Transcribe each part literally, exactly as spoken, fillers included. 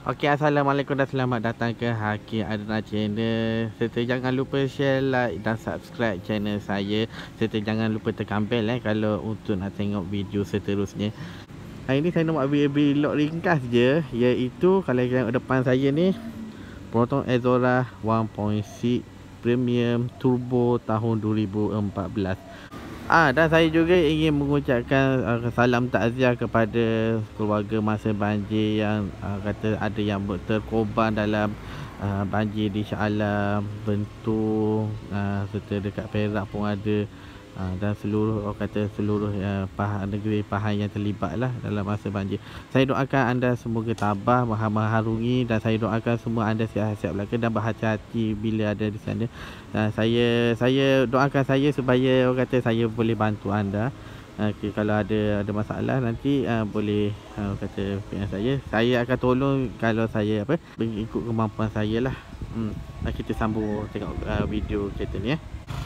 Okey, Assalamualaikum dan selamat datang ke Hakim Adnan Channel. Serta jangan lupa share, like dan subscribe channel saya. Serta jangan lupa tekan bell eh kalau untuk nak tengok video seterusnya. Hari ni saya nak buat vlog ringkas je, iaitu kalau tengok depan saya ni Proton Exora one point six Premium Turbo tahun dua ribu empat belas. Ah, dan saya juga ingin mengucapkan uh, salam takziah kepada keluarga masa banjir yang uh, kata ada yang terkorban dalam uh, banjir di Shah Alam, Bentur, uh, serta dekat Perak pun ada. Uh, dan seluruh orang kata seluruh uh, Pahang, negeri Pahang yang terlibat lah dalam masa banjir. Saya doakan anda semoga tabah, mengharungi, dan saya doakan semua anda sihat-sihat belaka dan berhati-hati bila ada di sana. Uh, saya saya doakan saya supaya orang kata saya boleh bantu anda. Okay, kalau ada ada masalah nanti uh, boleh uh, kata pihak saya. Saya akan tolong kalau saya apa ikut kemampuan saya lah. Hmm, kita sambung tengok uh, video kita ni ya.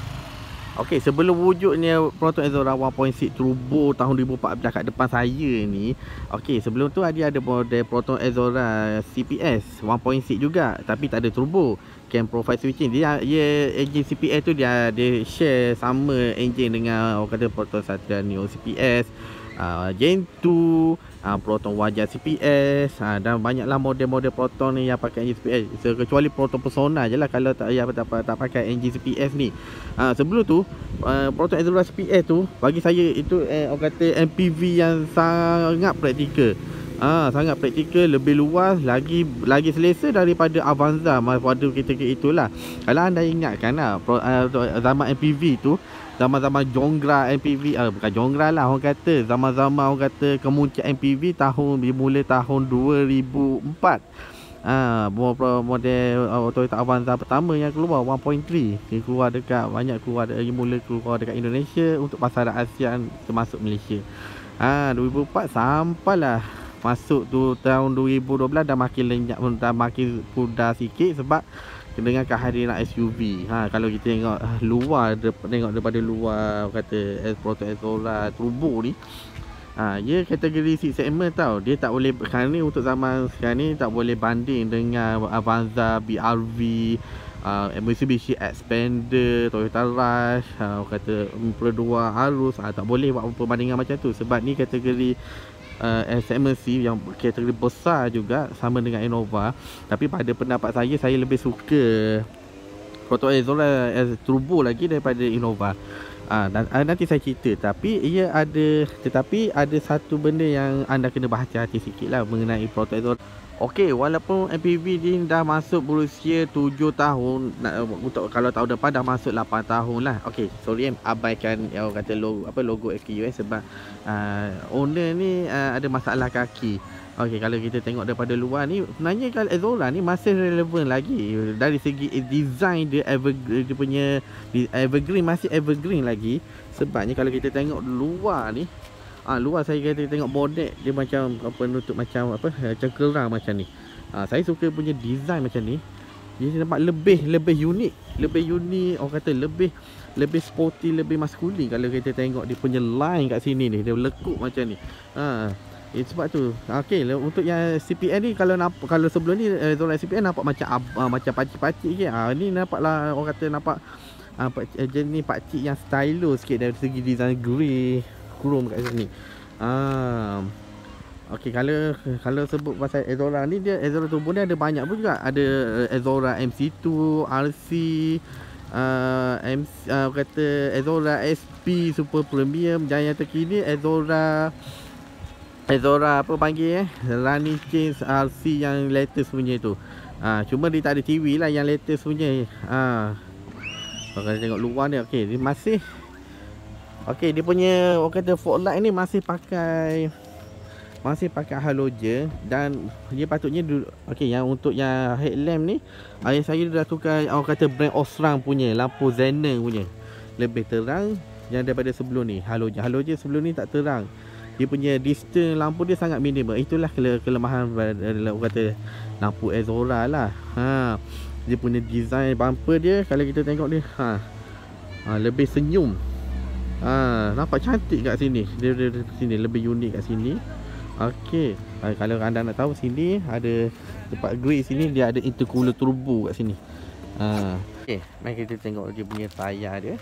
Okey, sebelum wujudnya Proton Exora one point six Turbo tahun dua ribu empat belas kat depan saya ni. Okey, sebelum tu ada ada model Proton Exora C P S one point six juga, tapi tak ada turbo. Cam profile switching. Dia dia engine C P S tu dia dia share sama engine dengan orang kata Proton Satria Neo C P S, uh, Gen two, uh, Proton Wajar C P S, uh, dan banyaklah model-model Proton ni yang pakai engine C P S. So, kecuali Proton Persona je lah kalau tak ya tak, tak, tak pakai engine C P S ni. Uh, sebelum tu uh, Proton Exora C P S tu bagi saya itu eh, orang kata M P V yang sangat praktikal. Ah, sangat praktikal, lebih luas, lagi lagi selesa daripada Avanza pada ketika itulah. Kalau anda ingatkan lah, uh, zaman M P V tu, zaman-zaman jonggra M P V, uh, bukan jonggra lah orang kata, zaman-zaman orang kata kemuncak M P V tahun dimulai tahun dua ribu empat. Ah, model, model uh, Toyota Avanza pertama yang keluar one point three, dia keluar dekat banyak keluar dia mula keluar dekat Indonesia untuk pasaran ASEAN termasuk Malaysia. Ah, dua ribu empat sampailah masuk tu tahun dua ribu dua belas dah makin lenyap, dah makin pudar sikit sebab dengan kehadiran S U V. Ha, kalau kita tengok luar, tengok daripada luar kata Proton Exora Turbo ni, ha, dia kategori six segment tau. Dia tak boleh, sekarang ni untuk zaman sekarang ni tak boleh banding dengan Avanza, B R V, uh, Mitsubishi Xpander, Toyota Rush, uh, kata Impala dua Arus. Ha, tak boleh buat perbandingan macam tu sebab ni kategori Uh, segmen C yang kategori besar juga sama dengan Innova. Tapi pada pendapat saya, saya lebih suka Proton Exora Turbo lagi daripada Innova. Ah, dan uh, nanti saya cerita. Tapi ia ada, tetapi ada satu benda yang anda kena berhati-hati sikit lah mengenai Proton Exora. Okey, walaupun M P V ni dah masuk berusia tujuh tahun, untuk kalau tahun depan dah masuk lapan tahun lah. Okey, sorry abaikan yang orang kata logo apa logo S K U S sebab uh, owner ni uh, ada masalah kaki. Okey, kalau kita tengok daripada luar ni, sebenarnya kalau Exora ni masih relevan lagi dari segi design dia, evergreen, dia punya evergreen, masih evergreen lagi. Sebabnya kalau kita tengok luar ni, ah, luar saya kata tengok bonnet dia macam apa nutup macam apa macam kerang macam ni. Ah, saya suka punya design macam ni. Dia nampak lebih lebih unik, lebih unik orang kata lebih lebih sporty, lebih maskulin kalau kita tengok dia punya line kat sini ni, dia lekuk macam ni. Ha, eh, sebab tu. Okey, untuk yang C P S ni kalau nampak, kalau sebelum ni Exora C P S nampak macam uh, macam pacik-pacik sikit. Ah, ni nampaklah orang kata nampak ah uh, jenis pakcik yang stylish sikit dari segi design grey chrome kat sini. Ah. Okey, kalau kalau sebut pasal Exora ni, dia Exora Turbo ni ada banyak pun juga. Ada Exora M C two, R C, uh, M C, uh, kata Exora S P Super Premium, dan yang terkini Exora Exora apa panggil eh Running Change R C yang latest punya tu. Ah, cuma dia tak ada T V lah yang latest punya. Ah. Kalau tengok luar ni, okey, dia masih okey, dia punya orang kata fog light ni masih pakai masih pakai halogen, dan dia patutnya okey, yang untuk yang headlamp ni ayah saya dah tukar orang kata brand Osram punya lampu Xenon punya, lebih terang yang daripada sebelum ni. Halogen halogen sebelum ni tak terang. Dia punya distance lampu dia sangat minimal. Itulah kele kelemahan adalah orang kata lampu Exora lah. Ha, dia punya design bumper dia kalau kita tengok dia, ha, ha lebih senyum. Ah, nampak cantik kat sini. Dia, dia, dia sini lebih unik kat sini. Okey, uh, kalau anda nak tahu, sini ada tempat grade sini, dia ada intercooler turbo kat sini. Ha. Uh. Okey, mari kita tengok dia punya tayar dia.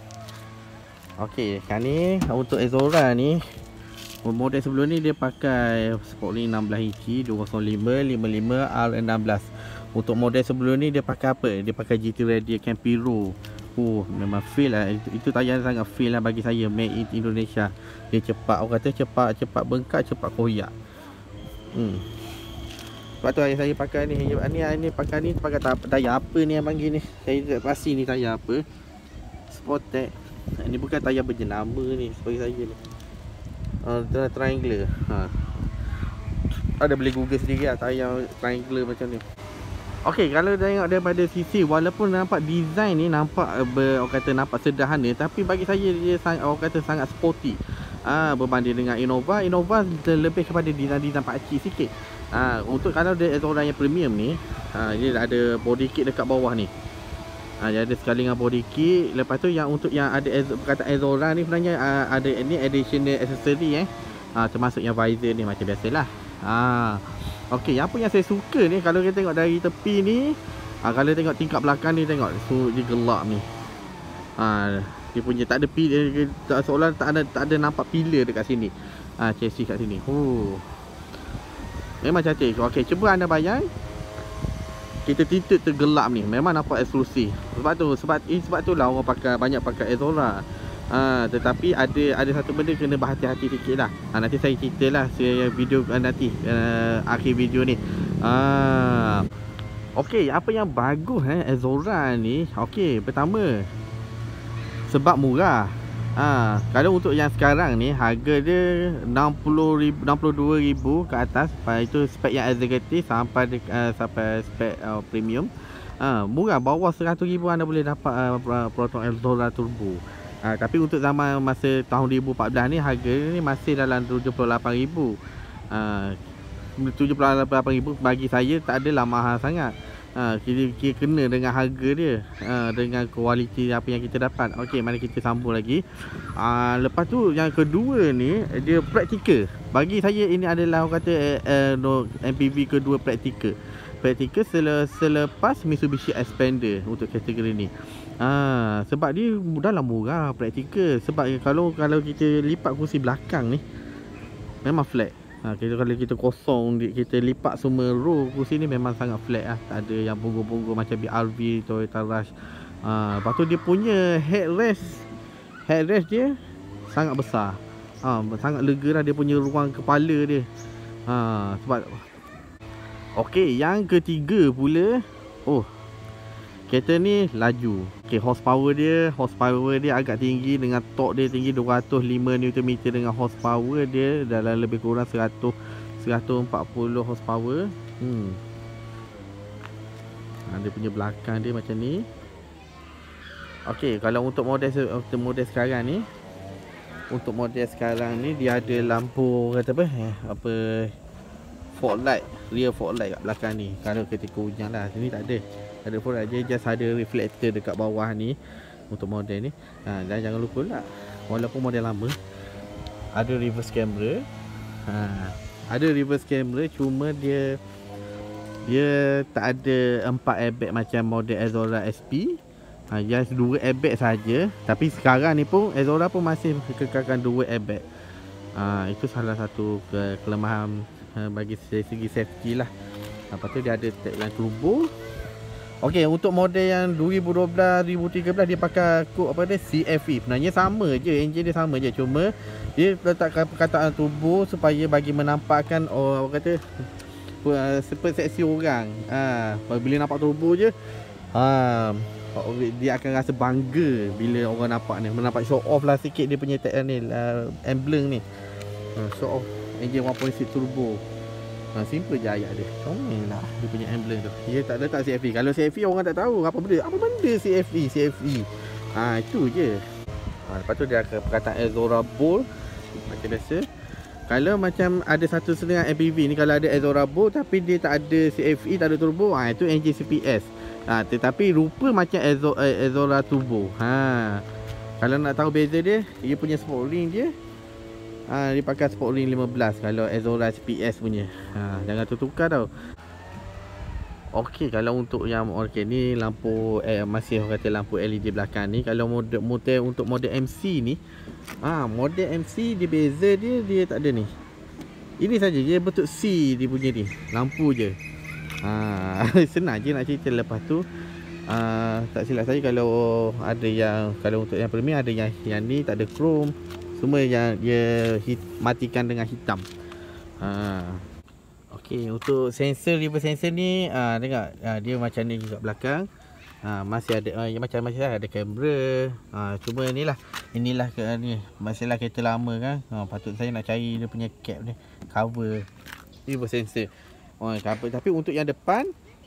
Okey, kan ni untuk Exora ni, model sebelum ni dia pakai Sportline enam belas inci dua kosong lima lima lima R enam belas. Untuk model sebelum ni dia pakai apa? Dia pakai G T Radial Campiro. Oh, memang feel lah. Itu, itu tayar sangat feel lah bagi saya. Made in Indonesia. Dia cepat, orang kata cepat cepat bengkak, cepat koyak. Hmm. Sebab tu ayah saya pakai ni. Ni ni pakai ni pakai tayar apa ni yang panggil ni? Saya tak pasti ni tayar apa. Sportec. Ni bukan tayar berjenama ni bagi saya ni. Uh, triangular. Ha. Ada boleh Google sendiri lah tayar triangular macam ni. Okey, kalau tengok daripada sisi, walaupun nampak design ni nampak ber, orang kata nampak sederhana, tapi bagi saya dia sangat, orang kata sangat sporty. Ah, ha, berbanding dengan Innova, Innova lebih kepada design-design pakcik sikit. Ah, ha, untuk kalau dia Exora yang premium ni, ha, dia ada body kit dekat bawah ni. Ah, ha, dia ada sekali dengan body kit. Lepas tu yang untuk yang ada perkataan Exora ni sebenarnya uh, ada ni additional accessory eh. Ah, ha, termasuk yang visor ni macam biasalah. Ah. Ha. Okey, apa yang saya suka ni kalau kita tengok dari tepi ni, ha, kalau tengok tingkap belakang ni tengok, so dia gelap ni. Ha, dia punya tak ada pillar, seolah tak ada tak ada nampak pillar dekat sini. Ha, chassis kat sini. Oh. Memang cantik. Okey, cuba anda bayang. Kita tinted tergelap ni, memang nampak eksklusif. Sebab tu, sebab eh, sebab itulah orang pakai banyak pakai Exora. Ha, tetapi ada ada satu benda kena berhati-hati sikit lah. Ha, nanti saya ceritalah saya video uh, nanti uh, akhir video ni. Ha. Okey, apa yang bagus eh Exora ni? Okey, pertama sebab murah. Ha, kalau untuk yang sekarang ni harga dia enam puluh ribu, enam puluh dua ribu ke atas. Lepas itu spek yang executive sampai uh, sampai spek uh, premium. Ha, murah, bawah seratus ribu anda boleh dapat uh, Proton Exora Turbo. Ha, tapi untuk zaman masa tahun dua ribu empat belas ni harga ni masih dalam tujuh puluh lapan ribu. Ha, tujuh puluh lapan ribu bagi saya tak adalah mahal sangat. Ha, kira, kira kena dengan harga dia, ha, dengan kualiti apa yang kita dapat. Okey, mari kita sambung lagi. Ha, lepas tu yang kedua ni dia praktikal. Bagi saya ini adalah orang kata eh, eh, no, M P V kedua praktikal. Praktikal sele, selepas Mitsubishi Xpander untuk kategori ni. Ha, sebab dia dalam murah praktikal. Sebab kalau kalau kita lipat kursi belakang ni memang flat. Ha, kita kalau kita kosong, kita lipat semua row kursi ni memang sangat flat lah. Tak ada yang punggung-punggung macam B R V, Toyota Rush. Ha, lepas tu dia punya headrest, headrest dia sangat besar. Ha, sangat lega lah dia punya ruang kepala dia. Ha, sebab okey, yang ketiga pula, oh, kereta ni laju. Okey, horsepower dia, horsepower dia agak tinggi dengan torque dia tinggi dua ratus lima Newton meter dengan horsepower dia dalam lebih kurang seratus, seratus empat puluh horsepower. Hmm. Ha, dia punya belakang dia macam ni. Okey, kalau untuk model untuk model sekarang ni, untuk model sekarang ni dia ada lampu kata apa? Eh, apa fog light, rear fog light kat belakang ni. Kalau ketika hujan lah, sini tak ada. Ada fog light, dia just ada reflector dekat bawah ni untuk model ni. Ha, dan jangan lupa lah, walaupun model lama ada reverse camera. Ha, ada reverse camera, cuma dia dia tak ada empat airbag macam model Exora S P. Ha, just dua airbag saja. Tapi sekarang ni pun Exora pun masih kekalkan dua airbag. Ha, itu salah satu ke kelemahan bagi segi safety lah. Lepas tu dia ada tagline turbo. Okey, untuk model yang dua ribu dua belas, dua ribu tiga belas dia pakai kod apa dia, C F E. Sebenarnya sama je, enjin dia sama je, cuma dia letakkan perkataan turbo supaya bagi menampakkan oh, orang kata persepsi orang. Ha, bila nampak turbo je, ha, dia akan rasa bangga bila orang nampak ni, menampak show off lah sikit dia punya tag ni, uh, emblem ni. Uh, show off engine one point six turbo. Ha, simple je ayat dia. Comel lah dia punya emblem tu. Dia tak letak C F E. Kalau C F E orang tak tahu apa benda. Apa benda C F E? C F E. Ha, itu je. Ha, lepas tu dia akan perkataan Exora Bold macam biasa. Kalau macam ada satu setengah M P V ni, kalau ada Exora Bold tapi dia tak ada C F E, tak ada turbo, ha, itu engine C P S. Ha, tetapi rupa macam Exora, Exora Turbo. Ha. Kalau nak tahu beza dia, dia punya Sportline dia ha, dia pakai sport ring lima belas kalau Azora S P S punya. Ha, jangan tertukar tau. Okey, kalau untuk yang okey ni lampu eh, masih orang kata lampu L E D belakang ni. Kalau model, model untuk model M C ni, ah ha, model M C dia beza dia dia tak ada ni. Ini saja dia bentuk C dia punya ni. Lampu je. Ha, senang je nak cerita. Lepas tu uh, tak silap saya kalau ada yang kalau untuk yang premier ada yang yang ni tak ada chrome. Semua yang dia hit, matikan dengan hitam. Ha. Okey, untuk sensor reverse sensor ni ah uh, tengok uh, dia macam ni juga belakang. Ha, masih ada uh, macam macam ada kamera. Ha, cuma inilah inilah ke ni masalah kereta lama kan. Ha, patut saya nak cari dia punya cap ni, cover reverse sensor. Oh, cover. Tapi untuk yang depan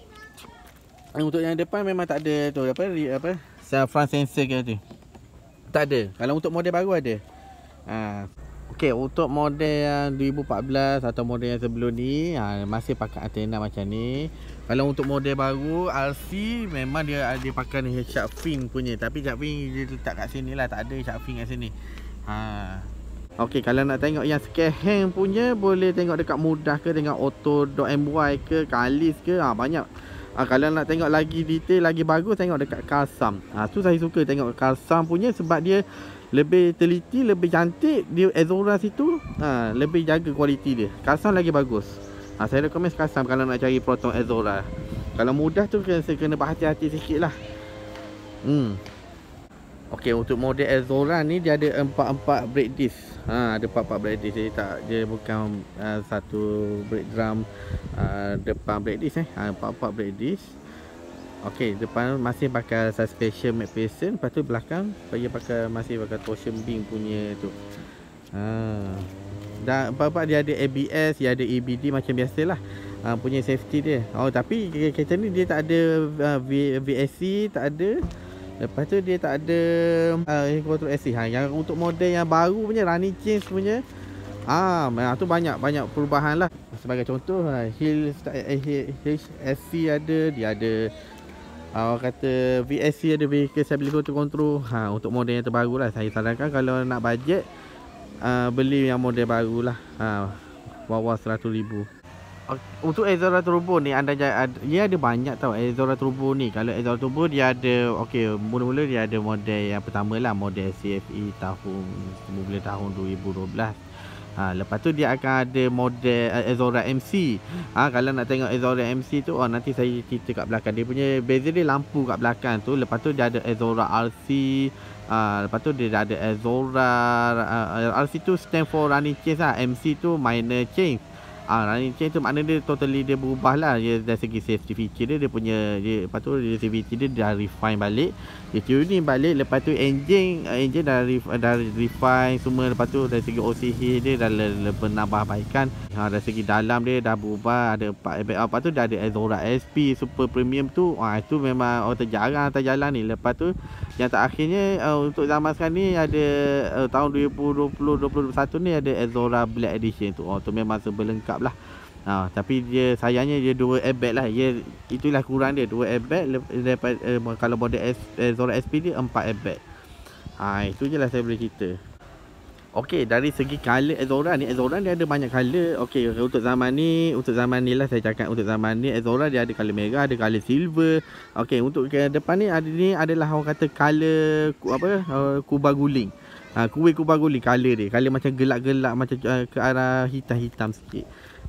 untuk yang depan memang tak ada tu apa apa front sensor ke tu. Tak ada. Kalau untuk model baru ada. Ha. Okey, untuk model yang dua ribu empat belas atau model yang sebelum ni ha, masih pakai antena macam ni. Kalau untuk model baru R C memang dia dia pakai ni shark fin punya, tapi shark fin dia letak kat sini lah, tak ada shark fin kat sini. Ha. Okey, kalau nak tengok yang scare hand punya boleh tengok dekat Mudah ke, tengok auto.my ke, Kalis ke, ha, banyak. Ha, kalau nak tengok lagi detail, lagi bagus tengok dekat Karsam. Ha, tu saya suka tengok Karsam punya sebab dia lebih teliti, lebih cantik. Dia Azora situ ha, lebih jaga kualiti dia. Karsam lagi bagus. Ha, saya recommend Karsam kalau nak cari Proton Azora. Kalau Mudah tu kena, kena berhati-hati sikit lah. Hmm. Okey, untuk model Azora ni dia ada empat-empat brake disc. Ha, ada empat-empat brake disc. Dia tak, dia bukan uh, satu brake drum uh, depan brake disc eh. Ha, empat-empat brake disc. Okey, depan masih pakai suspension McPherson, lepas tu belakang dia pakai masih pakai torsion beam punya tu. Ha. Dan apa-apa dia ada A B S, dia ada E B D macam biasalah. Ha, punya safety dia. Oh, tapi kereta ni dia tak ada uh, v, VSC, tak ada. Lepas tu dia tak ada uh, control S C. Ha, yang untuk model yang baru punya running change punya ah, ha, tu banyak banyak perubahan lah. Sebagai contoh, Hill H S C ada, dia ada uh, kata V S C ada, Vehicle Stability Control. Ha, untuk model yang terbaru lah. Saya sarankan kalau nak bajet uh, beli yang model baru lah. Ha, bawah seratus ribu. Untuk Azora Turbo ni anda ada, dia ada banyak tau Azora Turbo ni. Kalau Azora Turbo dia ada, okey, mula-mula dia ada model yang pertama lah, model C F E tahun mula tahun dua ribu dua belas. Ha, lepas tu dia akan ada model uh, Azora M C. Ha, kalau nak tengok Azora M C tu, oh nanti saya cerita kat belakang. Dia punya beza dia lampu kat belakang tu. Lepas tu dia ada Azora R C. Ha, lepas tu dia ada Azora uh, R C tu stand for running change lah. M C tu minor change. Ah, running change tu makna dia totally dia berubah lah. Dia dari segi safety feature dia, dia punya dia, lepas tu dia safety dia dah refine balik, dia tuning balik. Lepas tu engine engine dah, ref, dah refine semua. Lepas tu dari segi O C H dia dah lebih nambah baikan. Ha, dari segi dalam dia dah berubah, ada empat airbag. Lepas tu dah ada Azora S P Super Premium tu. Ah, itu memang orang terjarang atas jalan ni. Lepas tu yang terakhirnya uh, untuk zaman sekarang ni ada uh, tahun dua ribu dua puluh dua ribu dua puluh satu ni ada Azora Black Edition tu. Oh, tu memang sebelengkap lah. Ha, tapi dia sayangnya dia dua airbag lah. Dia itulah kurang dia, dua airbag. Lepas eh, kalau model S, Azora S P dia empat airbag. Ha, itu je lah saya boleh cerita. Okey, dari segi color Azora ni, Azora ni ada banyak color. Okey, untuk zaman ni, untuk zaman ni lah saya cakap, untuk zaman ni Azora dia ada color merah, ada color silver. Okey, untuk ke depan ni ada ni adalah orang kata color apa uh, kubah guling. Ha, kuih kubah guling color dia, color macam gelap-gelap macam uh, ke arah hitam-hitam sikit.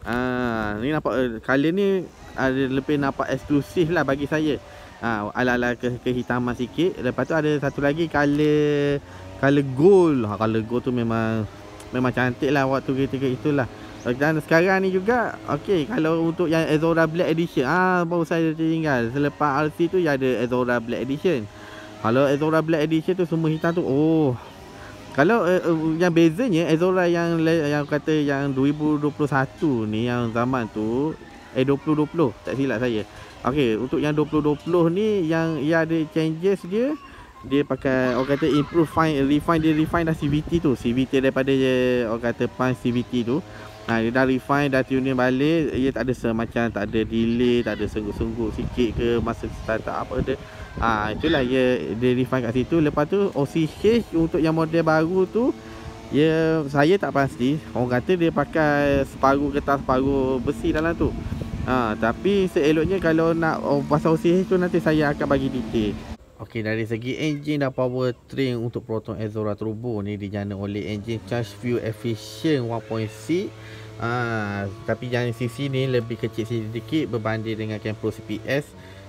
Ah, ni nampak uh, color ni ada lebih nampak eksklusif lah bagi saya. Ah, ala-ala ke kehitaman sikit. Lepas tu ada satu lagi color color gold. Ha, color gold tu memang memang cantik lah waktu ketika itulah. Dan sekarang ni juga okey, kalau untuk yang Azora Black Edition, ah baru saya tinggal selepas R C tu ya ada Azora Black Edition. Kalau Azora Black Edition tu semua hitam tu, oh. Kalau uh, uh, yang bezanya Azora yang yang kata yang dua ribu dua puluh satu ni, yang zaman tu eh dua ribu dua puluh tak silap saya. Okey, untuk yang dua ribu dua puluh ni yang ia ada changes dia, dia pakai orang kata improve fine refine dia refine dah C V T tu. C V T daripada je, orang kata punch C V T tu. Ha, dia dah refine, dah tuning balik. Ia tak ada semacam, tak ada delay, tak ada sengguk-sengguk sikit ke masa start apa dia. Ha, itulah dia, dia refine kat situ. Lepas tu O C H untuk yang model baru tu Ya, saya tak pasti. Orang kata dia pakai separuh getah, separuh besi dalam tu. Ha, tapi seeloknya kalau nak oh, pasal O C H tu nanti saya akan bagi detail. Okey, dari segi enjin dan powertrain untuk Proton Exora Turbo ni dijana oleh enjin charge fuel efficient one point six. Ha, tapi yang C C ni lebih kecil sedikit berbanding dengan Campro C P S.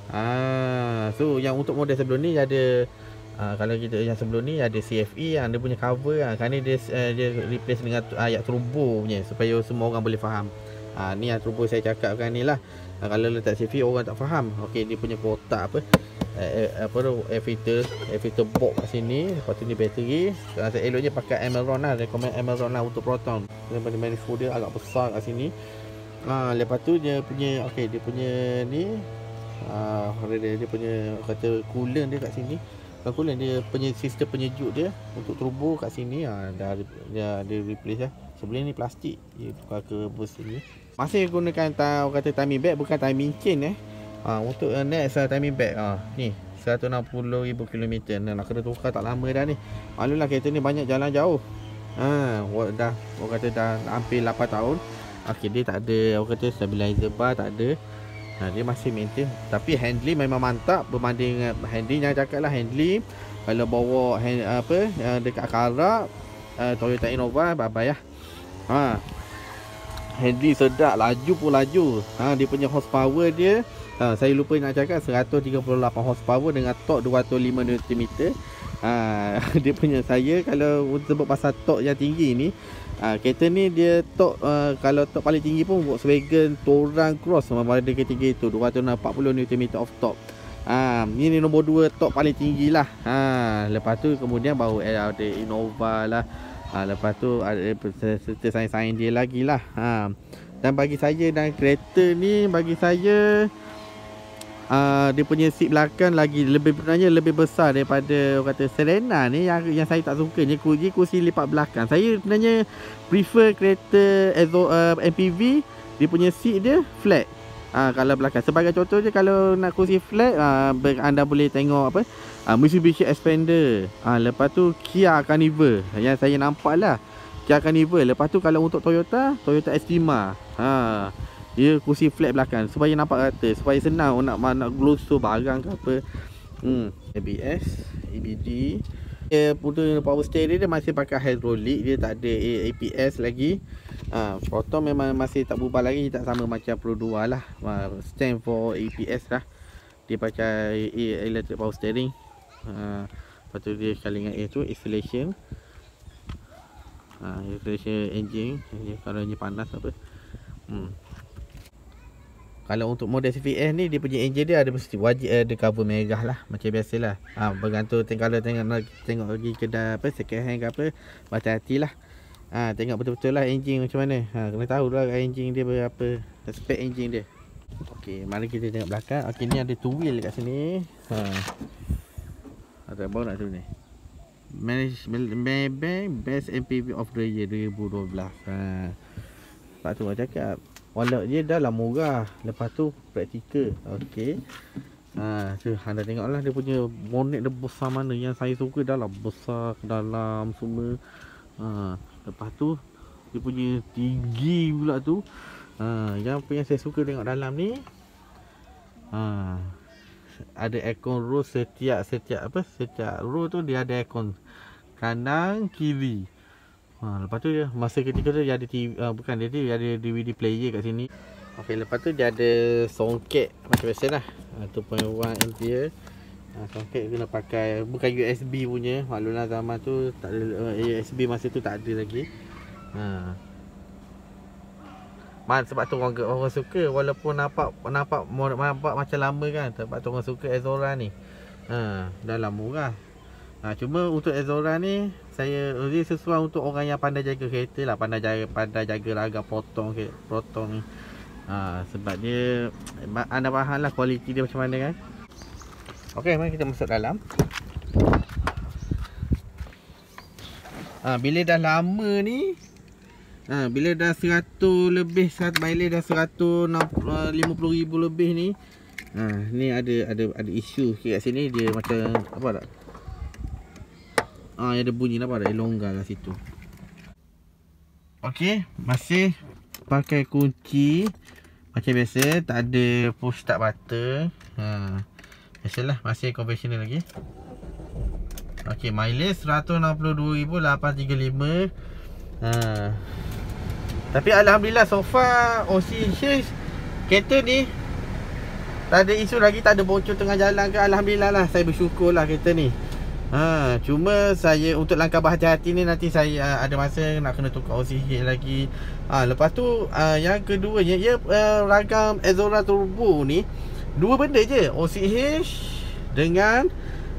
Ha, so yang untuk model sebelum ni ada Uh, kalau kita yang sebelum ni ada C F E yang dia punya cover lah. Kan ni dia, uh, dia replace dengan ayat turbo punya supaya semua orang boleh faham. uh, Ni yang turbo saya cakapkan ni lah. uh, Kalau letak C F E orang tak faham. Okey, dia punya kotak apa uh, apa tu air filter, air filter box kat sini. Lepas tu ni bateri. uh, Eloknya pakai Emerald lah. Recommend Emerald lah untuk Proton. Daripada manifold dia agak besar kat sini. uh, Lepas tu dia punya okey, dia punya ni uh, dia, dia punya kata coolant dia kat sini. Coolant dia punya sistem penyejuk dia untuk turbo kat sini ha, dah dia, dia replace lah. Sebelum ni plastik dia tukar ke bus ini. Masih gunakan tahu kata timing belt, bukan timing chain eh. Ha, untuk uh, next uh, timing belt ha, ni seratus enam puluh ribu kilometer. Nah, nak kena tukar tak lama dah ni. Maklumlah kereta ni banyak jalan jauh. Ha, dah orang kata dah hampir lapan tahun. Okey, dia tak ada orang kata stabilizer bar tak ada. Nah, dia masih maintain. Tapi handling memang mantap berbanding dengan handling yang cakap lah. Handling kalau bawa hand, apa dekat Karak uh, Toyota Innova bye-bye lah. Ha, handling sedap, laju pun laju. Ha, dia punya horsepower dia ha, saya lupa nak cakap seratus tiga puluh lapan horsepower dengan torque dua ratus lima Newton meter. Ha, dia punya saya kalau sebut pasal torque yang tinggi ni, ha, kereta ni dia torque uh, kalau torque paling tinggi pun Volkswagen Touran Cross sama pada ketiga itu dua ratus empat puluh Newton meter of torque. Ha, ini nombor dua torque paling tinggi lah. Ha, lepas tu kemudian baru ada Innova lah. Ha, lepas tu ada serta sains-sains dia lagi lah. Ha, dan bagi saya dan kereta ni bagi saya Uh, dia punya seat belakang lagi lebih sebenarnya lebih besar daripada orang kata Serena ni yang yang saya tak suka je kursi, kursi lipat belakang. Saya sebenarnya prefer kereta Exo, uh, M P V dia punya seat dia flat. Uh, kalau belakang sebagai contoh je kalau nak kursi flat uh, anda boleh tengok apa uh, Mitsubishi Xpander. Uh, lepas tu Kia Carnival yang saya nampak lah Kia Carnival. Lepas tu kalau untuk Toyota Toyota Estima. Ha, dia kursi flat belakang supaya nampak rata, supaya senang nak nak glosor barang ke apa. Hmm, A B S, E B D. Dia punya power steering dia masih pakai hydraulic, dia tak ada A P S lagi. Ha, Proton memang masih tak berubah lagi, tak sama macam Pro dua lah. Ha, stand for A P S lah. Dia pakai electric power steering. Ha, lepas tu dia sekali dengan A tu installation. Ha, installation engine, kalau ni panas apa. Hmm. Kalau untuk model C V S ni dia punya enjin dia ada mesti wajib ada cover merah lah macam biasalah. Ha, bergantung kalau tengok tengok lagi kedai apa second hand ke apa, hati-hati lah. Ha, tengok betul-betul lah enjin macam mana. Ha, kena tahu lah enjin dia berapa, spek enjin dia. Okey, mari kita tengok belakang. Okey, ni ada two wheel kat sini. Ha. Ada baru nak tu ni. Maybank Best M P V of the Year dua ribu dua belas. Ha. Sebab tu orang cakap wallet dia dah lah murah. Lepas tu praktikal. Okey. Ha, so anda tengoklah dia punya bonnet dia besar mana. Yang saya suka dah lah besar ke dalam semua. Ha, lepas tu dia punya tinggi pula tu. Ha, yang apa yang saya suka tengok dalam ni. Ha, ada aircon row setiap setiap apa? Setiap row tu dia ada aircon kanan kiri. Ha, lepas tu dia masa ketika tu dia ada T V, uh, bukan dia, dia ada D V D player kat sini. Okey, lepas tu dia ada songket macam biasa lah. Ha, two point one ampere. Ha, songket kena pakai bukan U S B punya. Maklumlah zaman tu tak ada uh, U S B masa tu tak ada lagi. Ha. Man, sebab tu orang orang suka walaupun nampak nampak nampak macam lama kan. Sebab tu orang suka Exora ni. Ha, dah lama murah. Ha, cuma untuk Exora ni saya dia sesuai untuk orang yang pandai jaga kereta lah, pandai jaga pandai jaga laga Proton ke Proton ni. Ha, sebab dia anda faham lah kualiti dia macam mana kan. Okey, mari kita masuk dalam. Ha, bila dah lama ni, ha, bila dah seratus lebih, seratus mileage dah seratus lima puluh ribu lebih ni. Ha, ni ada ada ada isu sikit kat sini dia macam apa tak? Ah, ada bunyi apa ada longgar kat situ. Okey, masih pakai kunci macam biasa, tak ada push start button. Ha. Biasalah, masih konvensional lagi. Okey, mileage seratus enam puluh dua ribu lapan ratus tiga puluh lima. Ha. Tapi alhamdulillah so far O C H kereta ni tak ada isu lagi, tak ada bocor tengah jalan ke. Alhamdulillah lah, saya bersyukur lah kereta ni. Ha, cuma saya untuk langkah berhati-hati ni, nanti saya uh, ada masa nak kena tukar O C H lagi. Ha, lepas tu uh, yang keduanya, ya uh, ragam Exora Turbo ni dua benda je, O C H dengan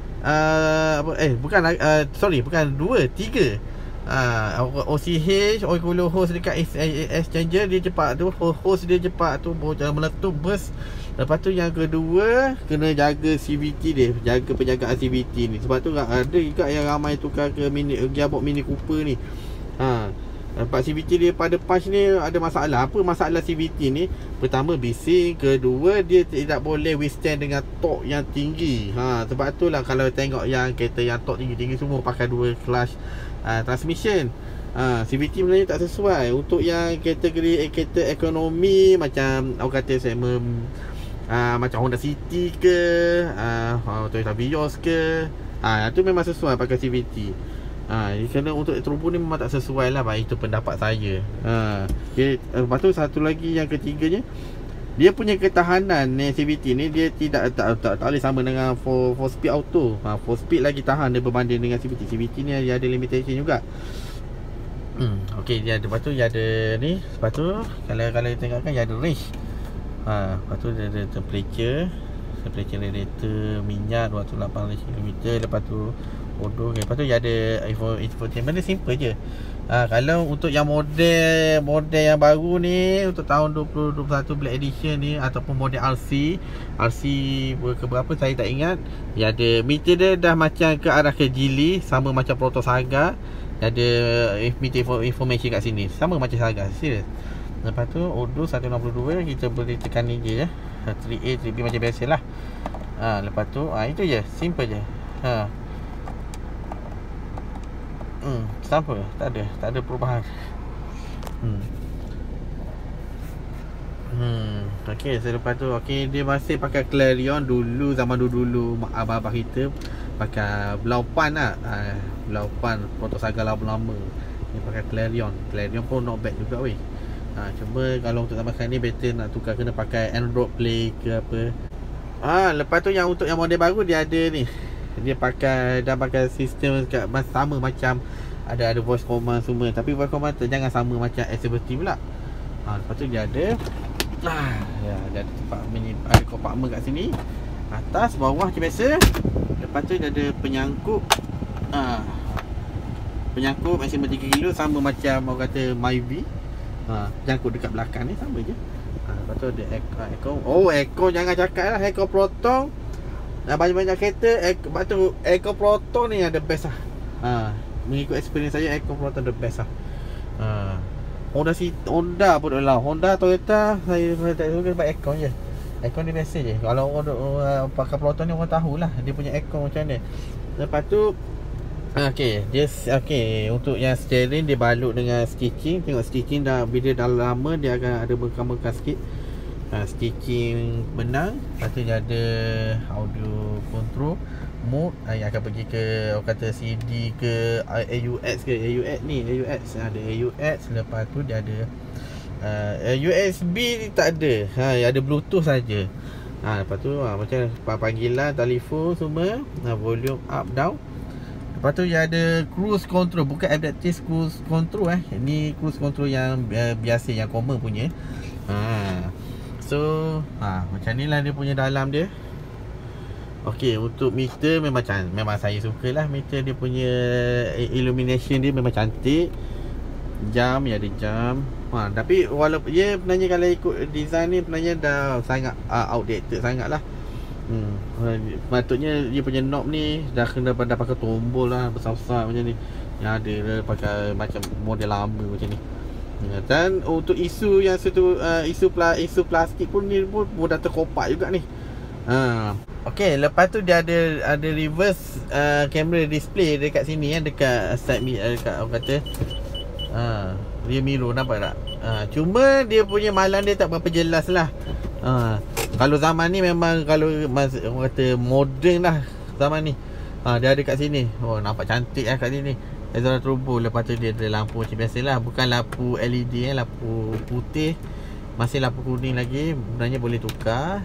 uh, eh bukan uh, sorry bukan dua, tiga. Uh, O C H, oil cooler hose dekat exchanger dia cepat tu, hose dia cepat tu, jangan meletup burst. Lepas tu yang kedua, kena jaga C V T dia, jaga penjagaan C V T ni. Sebab tu ada juga yang ramai tukar ke mini gearbox Mini Cooper ni. Ha, lepas C V T dia pada punch ni ada masalah. Apa masalah C V T ni? Pertama bising, kedua dia tidak boleh withstand dengan torque yang tinggi. Ha, sebab tu lah kalau tengok yang kereta yang torque tinggi-tinggi semua pakai dua clutch uh, transmission. Ha, C V T sebenarnya tak sesuai untuk yang kategori eh, kereta ekonomi macam aku kata segmen uh, macam Honda City ke, uh, Toyota Vios ke. Ah, ha, itu memang sesuai pakai C V T. Ah, ha, kerana untuk turbo ni memang tak sesuai lah. Baik, itu pendapat saya. Ha, okay. Lepas tu satu lagi yang ketiganya, dia punya ketahanan ni C V T ni dia tidak tak tak, tak boleh sama dengan four speed auto. Ha, four speed lagi tahan dia berbanding dengan C V T. C V T ni dia ada limitation juga. Hmm, okey, dia ada, lepas tu dia ada ni, lepas tu kalau kalau kita tengokkan dia ada range. Ha, lepas tu dia ada temperature, temperature radiator minyak dua ratus lapan puluh kilometer, lepas tu odor. Okay. Lepas tu dia ada infotainment dia simple je. Ha, kalau untuk yang model model yang baru ni untuk tahun dua ribu dua puluh satu Black Edition ni ataupun model R C, R C ke berapa saya tak ingat, dia ada meter dia dah macam ke arah ke Geely, sama macam Proto Saga. Ada meter information kat sini, sama macam Saga, serius. Lepas tu odor seratus enam puluh dua, kita boleh tekan ni je ya. three A, three B macam biasalah. Ha, lepas tu ha, itu je, simple je. Ha. Hmm, sama, tak ada, tak ada perubahan. Hmm. Hmm, okey, selepas tu okey, dia masih pakai Clarion dulu, zaman dulu-dulu abah-abah kita pakai Blaupan lah. Ha, Blaupan Proto Saga lama-lama. Ni pakai Clarion. Clarion pun not bad juga weh. Ha, cuma kalau untuk zaman sekarang ni better nak tukar, kena pakai Android Play ke apa. Ah, ha, lepas tu yang untuk yang model baru dia ada ni. Dia pakai dah pakai sistem sama macam ada ada voice command semua, tapi voice command tu jangan sama macam accessibility pula. Ha, lepas tu dia ada ah, ya, dia ada tempat mini, ada compartment kat sini. Atas, bawah macam biasa. Lepas tu dia ada penyangkut. Ah, penyangkut maksimum tiga kilo, sama macam orang kata Myvi. Ha, penyangkut dekat belakang ni sama je. Ha, lepas tu ada aircon. Oh, aircon jangan cakap lah, aircon Proton. Nah, banyak-banyak kereta lepas tu aircon Proton ni yang the best lah. Ha, mengikut experience saya, aircon Proton the best lah. Ha, Honda City, Honda pun dah lah. Honda, Toyota saya tak suka sebab aircon je. Aircon dia biasa je. Kalau orang uh, pakai Proton ni orang tahulah dia punya aircon macam mana. Lepas tu okey, dia okey, untuk yang steering dia balut dengan stitching. Tengok stitching dah, bila dah lama dia akan ada bekas-bekas sikit. Ha, stitching benang. Lepas tu dia ada audio control mode, ha, yang akan pergi ke orang kata C D ke A U X ke A U X ni, A U X ada A U X. Lepas tu dia ada uh, U S B tak ada. Ha, ada Bluetooth saja. Ha, lepas tu ha, macam panggilan telefon semua, ha, volume up down. Lepas tu dia ada cruise control, bukan adaptive cruise control eh. Ini cruise control yang uh, biasa, yang common punya. Ha. So, ha, macam ni lah dia punya dalam dia. Okey, untuk meter memang can, memang saya suka lah meter dia punya illumination dia memang cantik. Jam, ya ada jam. Ha, tapi walaupun dia sebenarnya kalau ikut design ni sebenarnya dah sangat uh, outdated sangat lah. Hmm, patutnya dia punya knob ni dah kena dah pakai tombol lah besar-besar macam ni. Yang ada dah pakai macam model lama macam ni. Dan untuk isu yang satu uh, isu pla, isu plastik pun ni pun mudah terkopak juga ni. Ha. Okey, lepas tu dia ada ada reverse uh, camera display dekat sini ya, dekat side mirror, dekat orang kata. Ha, Rear mirror, nampak tak? Ha, cuma dia punya malam dia tak berapa jelas lah. Ha, kalau zaman ni memang kalau mas, orang kata moden lah zaman ni. Ha, dia ada kat sini. Oh, nampak cantik lah kat sini. Exhaust turbo. Lepas tu dia ada lampu macam biasa lah. Bukan lampu L E D eh, lampu putih. Masih lampu kuning lagi. Sebenarnya boleh tukar.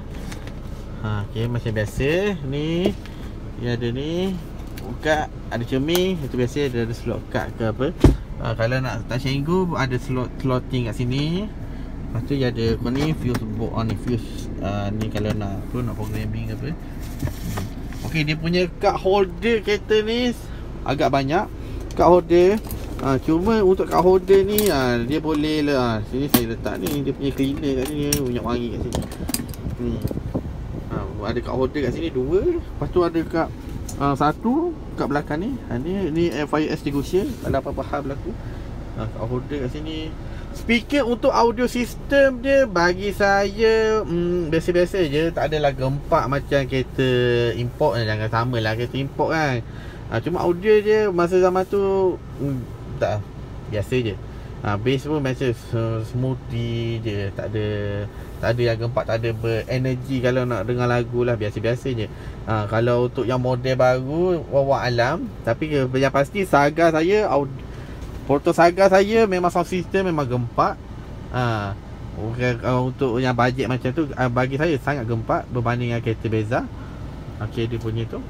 Ha, okay, macam biasa. Ni dia ada ni. Buka, ada cermin. Itu biasa dia ada slot card ke apa. Ha, kalau nak touch and go, ada slot slotting kat sini. Lepas tu dia ada apa ni, fuse box on ni, fuse uh, ni kalau nak apa, nak programming ke apa. hmm. Okey, dia punya card holder kereta ni agak banyak card holder. Ha, cuma untuk card holder ni ha, dia boleh lah. Ha, sini saya letak ni, dia punya cleaner kat sini, minyak wangi kat sini. Ni. Ha, ada card holder kat sini dua. Lepas tu ada card uh, satu kat belakang ni. Ha, ni ni fire extinguisher kalau apa-apa hal berlaku. Ha, card holder kat sini. Speaker untuk audio system dia bagi saya hmm, biasa-biasa je. Tak adalah gempak macam kereta import. Jangan sama lah kereta import kan. Ha, cuma audio je masa zaman tu hmm, tak, biasa je. Ha, bass pun macam smoothie je. Tak ada Tak ada yang gempak, tak ada berenergi kalau nak dengar lagu lah. Biasa-biasa je. Ha, kalau untuk yang model baru, wallah alam. Tapi yang pasti Saga saya, audio Porto Saga saya memang sound system memang gempak. Ha, okay, uh, untuk yang bajet macam tu uh, bagi saya sangat gempak berbanding dengan kereta Beza. Okey, dia punya tu.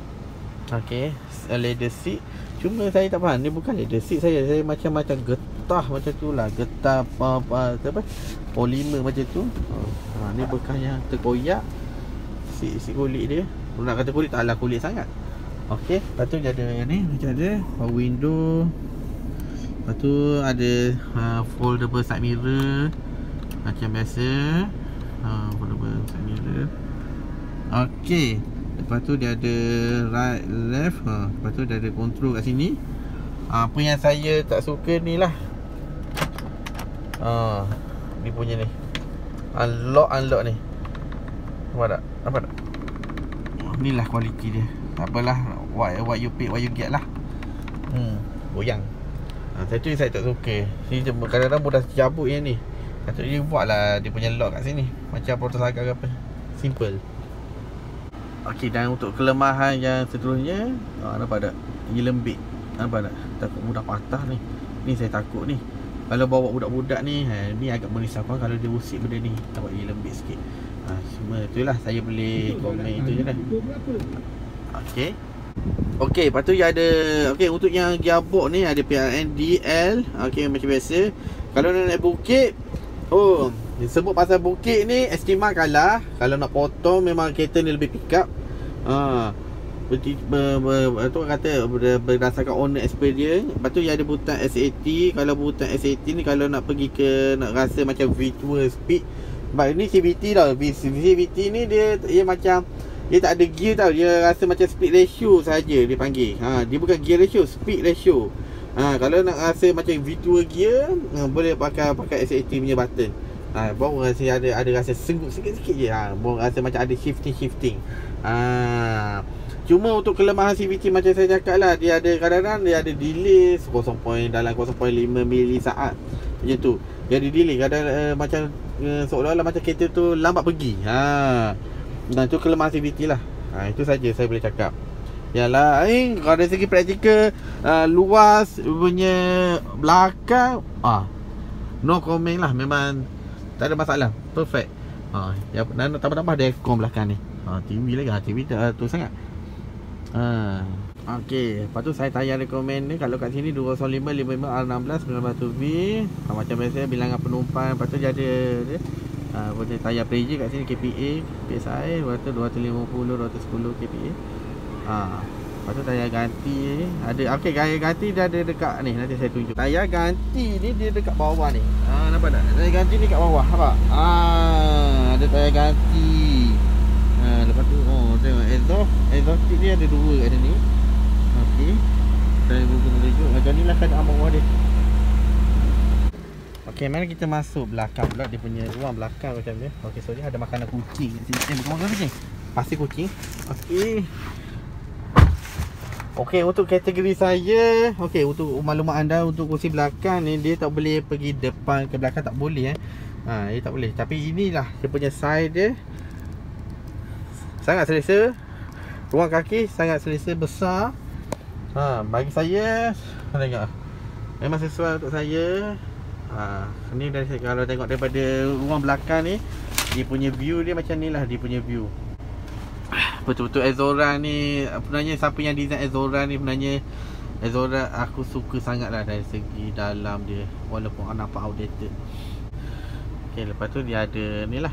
Okey, leather seat. Cuma saya tak faham, ni bukan leather seat saya. Saya macam-macam getah macam tu lah. Getah apa, apa, apa polimer macam tu. Ha, ni bekas yang terkoyak. Seat, seat kulit dia. Kalau nak kata kulit, taklah kulit sangat. Okey, lepas tu dia ada ni, macam ada power window. Lepas tu ada uh, foldable side mirror macam biasa. uh, Foldable side mirror. Okey. Lepas tu dia ada right, left. ha. Lepas tu dia ada control kat sini. uh, Apa yang saya tak suka ni lah, uh, ni punya ni, unlock unlock ni. Nampak tak? Nampak tak? Ni lah kualiti dia. Tak apalah, what, what you pay, what you get lah. Hmm, goyang. Ha, saya tu saya tak suka. Sini kadang-kadang mudah cabut yang ni. Patut dia buat lah dia punya lock kat sini macam Porto Saga ke apa. Simple. Okey, dan untuk kelemahan yang seterusnya, ha, nampak tak? Ia lembik. Nampak tak? Takut mudah patah ni. Ni saya takut ni. Kalau bawa budak-budak ni, ha, ni agak merisaukan kalau dia usik benda ni. Nampak ia lembik sikit. Ha, cuma itulah saya boleh komen itu je lah. Okey. Okey, lepas tu dia ada, okey, untuk yang gearbox ni ada P R N D L. Okey, macam biasa. Kalau nak naik bukit, oh, sebut pasal bukit ni estima kalah. Kalau nak potong memang kereta ni lebih pick up. Ha, berti, ber, ber, tu kata ber, berdasarkan owner experience. Lepas tu dia ada butang S A T. Kalau butang S A T ni kalau nak pergi ke, nak rasa macam virtual speed. Sebab ni C V T tau. C V T ni dia dia macam, dia tak ada gear tau. Dia rasa macam speed ratio saja dia panggil. Ha, dia bukan gear ratio, speed ratio. Ha, kalau nak rasa macam virtual gear, ha, boleh pakai pakai S A T punya button. Ha, baru rasa ada ada rasa senggut sikit-sikit je. Ha, baru rasa macam ada shifting-shifting. Ha, cuma untuk kelemahan C V T macam saya cakap lah, dia ada kadang-kadang dia ada delay kosong point dalam kosong perpuluhan lima mili saat macam tu. Dia ada delay kadang uh, macam uh, seolah-olah macam kereta tu lambat pergi. Ha, dan tu kelemahan C V T lah. Ha, itu saja saya boleh cakap. Yalah, eh, kalau dari segi praktikal, uh, luas punya belakang, ah, no comment lah. Memang tak ada masalah, perfect. Ha, ya, dan tambah-tambah ada aircon belakang ni. Ha, T V lagi, ha, T V tak tu sangat. Ha, okey, lepas tu saya tayar rekomen ni. Kalau kat sini dua kosong lima lima lima R enam belas sembilan ratus V. Ha, macam biasa bilangan penumpang. Lepas tu dia ada dia, ha, boleh tayar pressure kat sini, K P A, P S I. Lepas tu dua ratus lima puluh, dua ratus sepuluh K P A. Ha, lepas tu tayar ganti ada. Okey, tayar ganti dia ada dekat ni, nanti saya tunjuk. Tayar ganti ni dia dekat bawah ni. Ha, nampak tak? Tayar ganti ni kat bawah, nampak? Ha, ada tayar ganti. Ha, lepas tu oh tengok exhaust, exhaust tip dia ada dua kat sini. Okey. Saya buka tunjuk macam ni lah keadaan bawah dia. Okey, mari kita masuk belakang pula, dia punya ruang belakang macam ni. Okey, so dia ada makanan kucing kat sini. Eh, bukan makanan kucing, pasir kucing. Okey. Okey, untuk kategori saya, okey, untuk maklumat anda, untuk kursi belakang ni dia tak boleh pergi depan ke belakang, tak boleh eh. Ha, dia tak boleh. Tapi inilah dia punya side dia. Sangat selesa. Ruang kaki sangat selesa, besar. Ha, bagi saya, tengok. Memang sesuai untuk saya. Ha, ni dari kalau tengok daripada ruang belakang ni, dia punya view dia macam ni lah, dia punya view. Betul-betul Azora ni, sebenarnya siapa yang design Azora ni, sebenarnya Azora aku suka sangat lah dari segi dalam dia, walaupun nampak outdated. Ok, lepas tu dia ada ni lah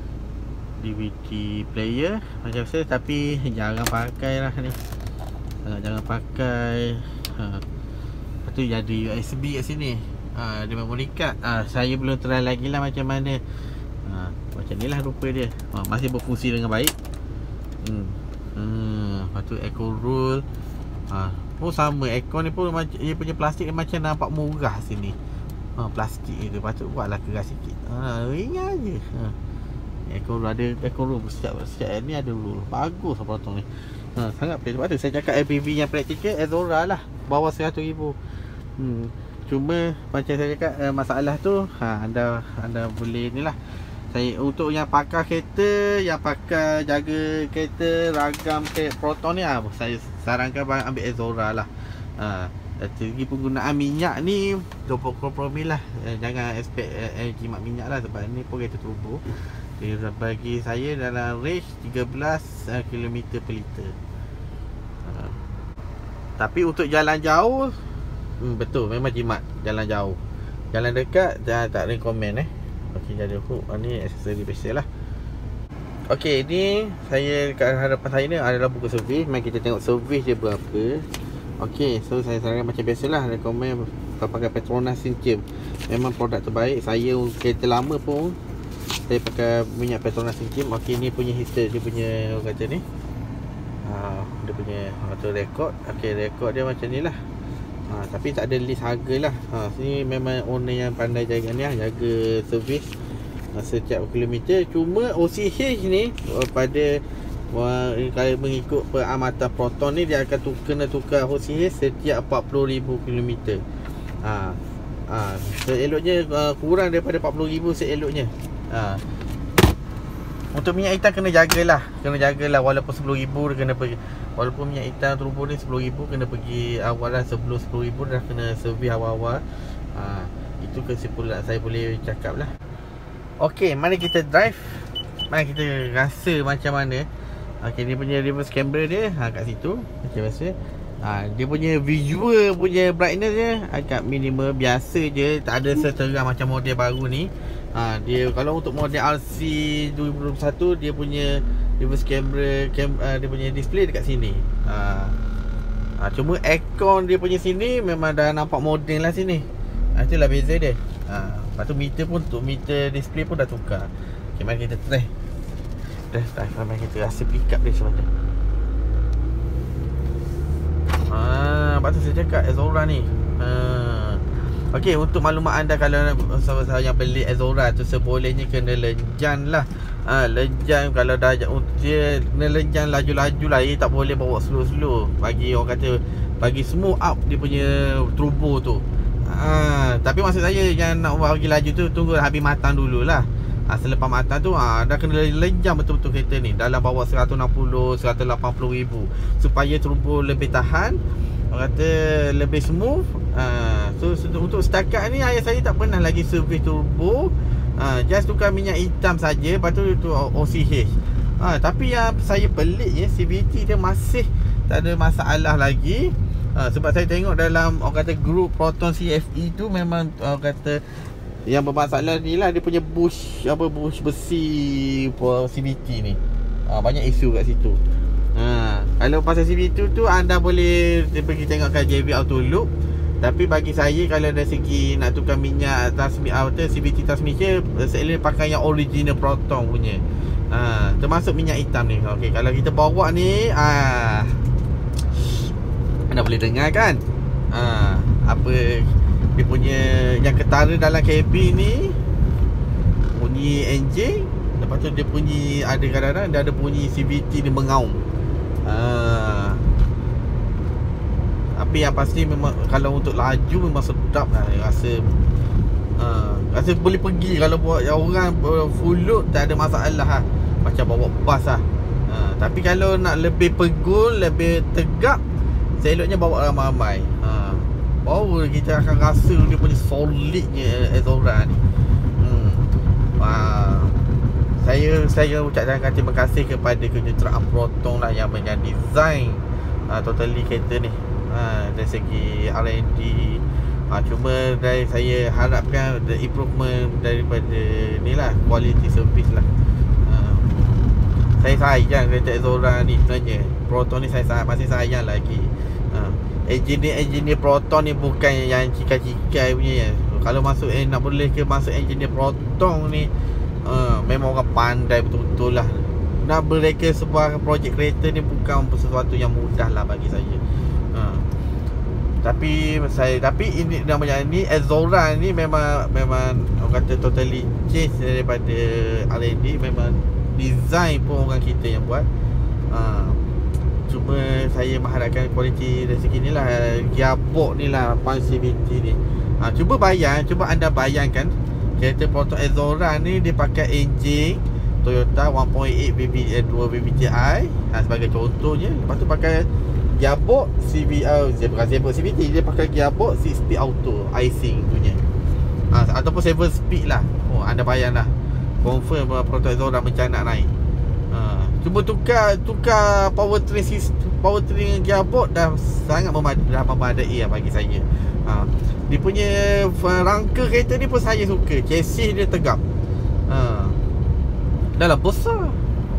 D V D player macam biasa, tapi jarang pakai lah ni, sangat jarang pakai. ha. Lepas tu dia ada U S B kat sini, ha, ada memory card. ha, Saya belum try lagi lah macam mana. ha, Macam ni lah rupa dia. ha, Masih berfungsi dengan baik. Hmm. Hmm. Lepas tu aircon roll. Ha. Oh sama, aircon ni pun dia punya plastik dia macam nampak murah sini. Ha, plastik itu patut buatlah keras sikit. Ha, ringan je. Ha. Aircon roll, ada aircon roll setiap setiap ni ada roll. Bagus lah potong ni. Ha, sangat play. Sebab tu saya cakap L P V yang praktikal Azora lah, bawah seratus ribu. Hmm. Cuma macam saya cakap, uh, masalah tu ha, anda anda boleh ni lah. Saya untuk yang pakar kereta, yang pakar jaga kereta, ragam kereta Proton ni, ah, saya sarankan ambil Azora lah. Ha, dari segi penggunaan minyak ni dua puluh kompromi lah. eh, Jangan expect eh, jimat minyak lah, sebab ni pun kereta turbo. Dia bagi saya dalam range tiga belas kilometer per liter. ha. Tapi untuk jalan jauh, hmm, betul memang jimat jalan jauh. Jalan dekat dah tak recommend eh. Okey, jadi hook ni aksesori special lah. Okey, ni saya kat hadapan saya ni adalah buku servis. Mari kita tengok servis dia berapa. Okey, so saya sarankan macam biasalah, recommend pakai Petronas Synchem. Memang produk terbaik. Saya kereta lama pun saya pakai minyak Petronas Synchem. Okey, ni punya history, dia punya orang kata ni. Ha, dia punya auto record. Okey, record dia macam ni lah. Ha, tapi tak ada list harga lah. Ha, sini memang owner yang pandai jaga ni lah, jaga servis ha, setiap kilometer. Cuma O C H ni pada kalau mengikut peramatan Proton ni, dia akan tukar, kena tukar O C H setiap empat puluh ribu kilometer. Ha, ha, seeloknya uh, kurang daripada empat puluh ribu seeloknya. Ha. Untuk minyak hitam kena jagalah, kena jagalah walaupun sepuluh ribu dia kena pergi. Walaupun minyak hitam turbo ni sepuluh ribu, kena pergi awal lah, sebelum sepuluh ribu dah kena servis awal-awal. ha, Itu kesimpulan saya boleh cakap lah. Okey, mari kita drive. Mari kita rasa macam mana. Okey, dia punya reverse camera dia ha, kat situ macam biasa. ha, Dia punya visual punya brightness dia agak minimal, biasa je, tak ada seterang macam model baru ni. Ha, dia kalau untuk model R C dua ribu dua puluh satu, dia punya reverse camera cam, uh, dia punya display dekat sini. Ha, ha, cuma aircon dia punya sini memang dah nampak moden lah sini. Ha, itulah beza dia. Ha, lepas tu meter pun, untuk meter display pun dah tukar. Okay, mari kita try. Dah, dah, mari kita rasa pick up dia macam mana. Ha, lepas tu saya cakap Azora ni. Ha. Okey, untuk maklumat anda, kalau sahabat-sahabat yang beli Azora tu sebolehnya kena lenjan lah. Ha, lenjan kalau dah dia kena lenjan laju-laju lah. Dia tak boleh bawa slow-slow. Bagi orang kata, bagi smooth up dia punya turbo tu. Ha, tapi maksud saya yang nak bagi laju tu, tunggu habis matang dululah. Ha, selepas matang tu ha, dah kena lenjan betul-betul kereta ni dalam bawa seratus enam puluh, seratus lapan puluh ribu, supaya turbo lebih tahan, orang kata lebih smooth. ha, So untuk setakat ni ayah saya tak pernah lagi servis turbo. ha, Just tukar minyak hitam saja, lepas tu tu O C H. ha, Tapi yang saya pelik je, C V T dia masih tak ada masalah lagi. ha, Sebab saya tengok dalam orang kata grup Proton C F E tu, memang orang kata yang bermasalah ni lah, dia punya bush, apa, bush besi C V T ni. ha, Banyak isu kat situ. Ha, kalau pasal C V T tu anda boleh pergi tengokkan J V Auto Loop. Tapi bagi saya, kalau dari segi nak tukar minyak transmission, C V T transmission, saya pakai yang original Proton punya. ha, Termasuk minyak hitam ni. Okey, kalau kita bawa ni, ah, anda boleh dengar kan ha, apa dia punya yang ketara dalam kabin ni, bunyi enjin. Lepas tu dia bunyi, ada kadang-kadang dia ada bunyi C V T ni mengaum. ha. Tapi yang pasti memang kalau untuk laju memang sedap lah. Rasa uh, rasa boleh pergi. Kalau buat orang full load tak ada masalah lah. Macam bawa bas lah. uh, Tapi kalau nak lebih pegul, lebih tegak, seloknya bawa ramai-ramai. uh, Baru kita akan rasa dia punya solidnya Azora ni. hmm. uh, Saya saya ucapkan terima kasih kepada kejuruteraan Proton lah yang mendesign uh, totally kereta ni. Ha, dari segi R and D, ha, cuma dari saya harapkan the improvement daripada ni lah, quality service lah. ha, Saya sayang kereta Azora ni sebenarnya. Proton ni saya sayang, masih sayang lagi. ha, Engineer-engineer Proton ni bukan yang cikai-cikai punya ya. Kalau masuk eh, nak boleh ke masuk engineer Proton ni, ha, memang orang pandai betul-betul lah. Nak bereka sebuah projek kereta ni bukan sesuatu yang mudah lah bagi saya. Ha. Tapi saya tapi ini namanya ni Azora ni memang memang orang kata totally change daripada R and D. Memang design pun orang kita yang buat. ha. Cuma saya mengharapkan kualiti dari segi ni lah, gearbox ni lah, Punch C V T ni. ha. Cuba bayang, cuba anda bayangkan kereta Proton Azora ni dia pakai enjin Toyota one point eight V V dua V V T I, ha, sebagai contohnya. Lepas tu pakai gearbox C V uh, bukan gearbox C V T, dia pakai gearbox six speed auto icing punya, ha, ataupun seven speed lah. Oh, anda bayang lah, confirm Proton Azora macam nak naik. ha, Cuba tukar tukar powertrain system, powertrain gearbox dah sangat memadai, dah memadai lah bagi saya. ha, Dia punya rangka kereta ni pun saya suka. Chassis dia tegap. ha, Dah lah besar.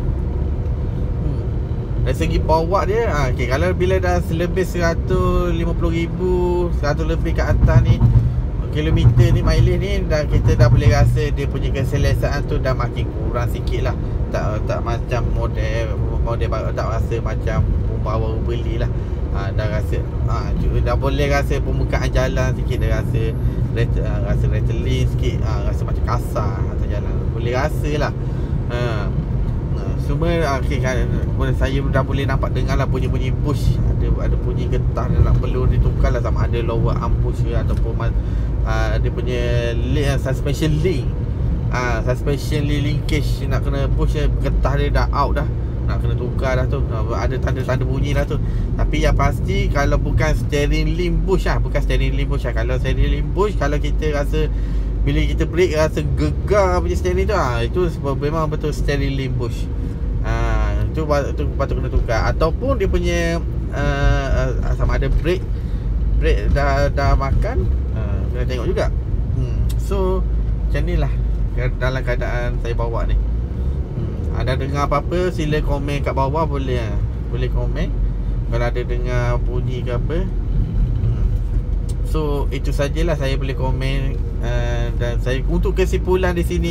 Dari segi bawa dia, ha, okay, kalau bila dah lebih seratus lima puluh ribu, seratus lebih ke atas ni kilometer ni, mileage ni, dah kita dah boleh rasa dia punya keselesaan tu dah makin kurang sikit lah. Tak tak macam model model baru, tak rasa macam baru beli lah. ha, Dah rasa ha, dah boleh rasa permukaan jalan sikit, dah rasa ha, rasa rattling sikit, ha, rasa macam kasar atas jalan, boleh rasa lah. ha. Cuma okay, kan, saya dah boleh nampak dengar lah bunyi-bunyi push. Ada ada bunyi getah yang nak perlu ditukar lah, sama ada lower arm push ke, ataupun uh, dia punya link, suspension link, uh, suspension link linkage nak kena push, getah dia dah out dah, nak kena tukar dah tu. uh, Ada tanda-tanda bunyi dah tu. Tapi yang pasti kalau bukan steering link push lah, bukan steering link push lah. Kalau steering link push, kalau kita rasa bila kita brake rasa gegar punya steering tu, ha, itu memang betul steering link push. Ha, itu patut, patut kena tukar. Ataupun dia punya uh, uh, sama ada brake brake dah dah makan, uh, kena tengok juga. hmm. So macam ni lah dalam keadaan saya bawa ni. hmm. Ada dengar apa-apa, sila komen kat bawah. Boleh uh, boleh komen kalau ada dengar bunyi ke apa. hmm. So itu sajalah saya boleh komen. uh, Dan saya untuk kesimpulan di sini,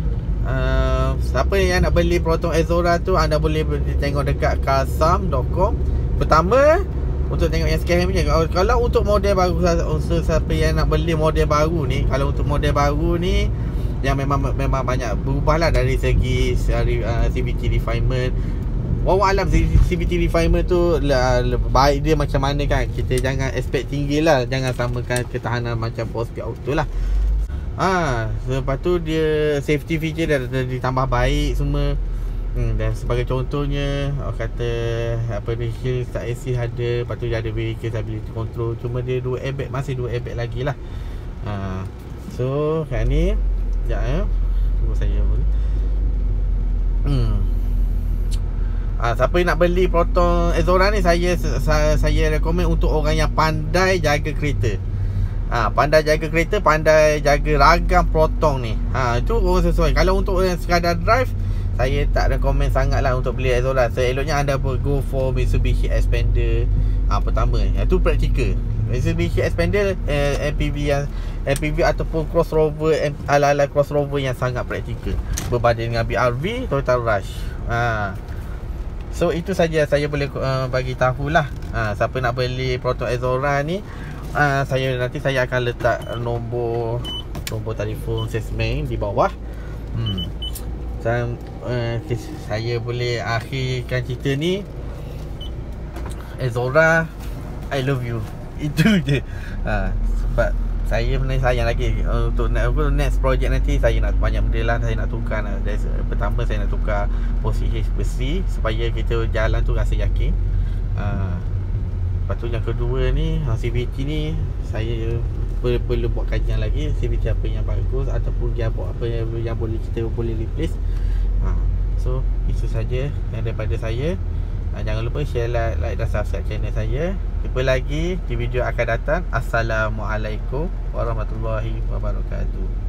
Uh, siapa yang nak beli Proton Azora tu, anda boleh tengok dekat carsam dot com. Pertama, untuk tengok yang sekarang punya. Kalau untuk model baru, untuk siapa yang nak beli model baru ni, kalau untuk model baru ni yang memang memang banyak berubah lah dari segi uh, C V T refinement. Wallahu alam C V T refinement tu lah, baik dia macam mana kan. Kita jangan expect tinggi lah, jangan samakan ketahanan macam four speed auto lah. Ah, ha, lepas tu dia safety feature dah, dah ditambah baik semua. Hmm, dan sebagai contohnya, orang kata apa ni, hill start assist ada, lepas tu dia ada vehicle stability control. Cuma dia dua airbag, masih dua airbag lagi lah. Ha, so kat ni sekejap ya, tunggu saya pun. Hmm. Ah, ha, siapa yang nak beli Proton Azora ni, saya saya, saya recommend untuk orang yang pandai jaga kereta. Ha, pandai jaga kereta, pandai jaga ragam Proton ni. Ha, itu orang sesuai. Kalau untuk yang sekadar drive, saya tak recommend sangat lah untuk beli Azora. Seeloknya anda go for Mitsubishi Xpander. Ha, pertama, itu practical. Mitsubishi Xpander, eh, M P V yang M P V ataupun crossover, ala-ala crossover yang sangat practical berbanding dengan B R V, Toyota Rush. Ha. So itu saja saya boleh uh, bagi tahulah. Ha, siapa nak beli Proton Azora ni, Uh, saya nanti saya akan letak nombor nombor telefon salesman di bawah. Hmm. Dan uh, saya boleh akhirkan cerita ni. Azora I love you. Itu je. Ha, sebab saya sebenarnya sayang lagi uh, untuk nak apa next project nanti saya nak banyak benda lah. Saya nak tukar lah. Dari, pertama saya nak tukar posisi besi supaya kita jalan tu rasa yakin. uh, Lepas tu yang kedua ni, C V T ni saya perlu, perlu buat kajian lagi C V T apa yang bagus ataupun gearbox apa yang, yang boleh kita boleh replace. ha, So itu saja yang daripada saya. ha, Jangan lupa share, like, like dan subscribe channel saya. Jumpa lagi di video akan datang. Assalamualaikum warahmatullahi wabarakatuh.